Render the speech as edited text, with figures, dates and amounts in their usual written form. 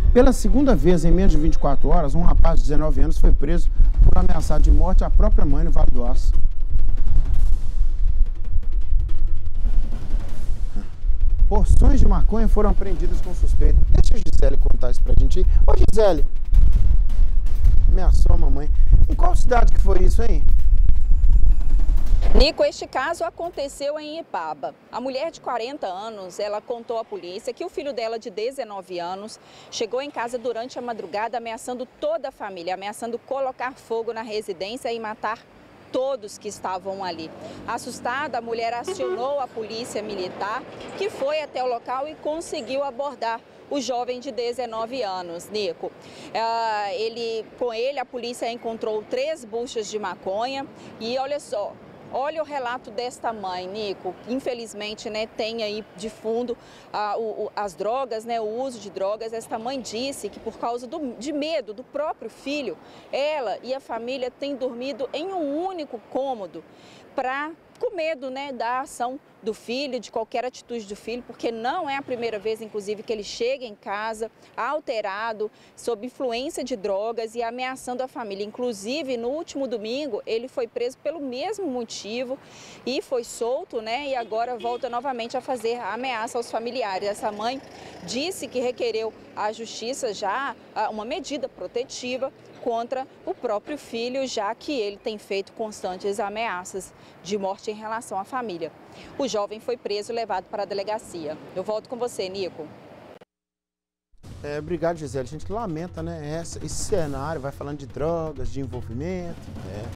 Pela segunda vez em menos de 24 horas, um rapaz de 19 anos foi preso por ameaçar de morte a própria mãe no Vale do Aço. Porções de maconha foram apreendidas com suspeito. Deixa a Gisele contar isso pra gente. Ô Gisele, ameaçou a mamãe. Em qual cidade que foi isso, hein? Nico, este caso aconteceu em Ipaba. A mulher de 40 anos, ela contou à polícia que o filho dela de 19 anos chegou em casa durante a madrugada ameaçando toda a família, ameaçando colocar fogo na residência e matar todos que estavam ali. Assustada, a mulher acionou a polícia militar, que foi até o local e conseguiu abordar o jovem de 19 anos, Nico. Com ele, a polícia encontrou 3 buchas de maconha e olha só. Olha o relato desta mãe, Nico. Infelizmente, né, tem aí de fundo as drogas, né, o uso de drogas. Esta mãe disse que por causa de medo do próprio filho, ela e a família têm dormido em um único cômodo com medo, né, da ação do filho, de qualquer atitude do filho, porque não é a primeira vez, inclusive, que ele chega em casa alterado, sob influência de drogas e ameaçando a família. Inclusive, no último domingo, ele foi preso pelo mesmo motivo e foi solto, né, e agora volta novamente a fazer a ameaça aos familiares. Essa mãe disse que requereu à justiça já uma medida protetiva contra o próprio filho, já que ele tem feito constantes ameaças de morte em relação à família. O jovem foi preso e levado para a delegacia. Eu volto com você, Nico. Obrigado, Gisele. A gente lamenta, né? Esse cenário vai falando de drogas, de envolvimento.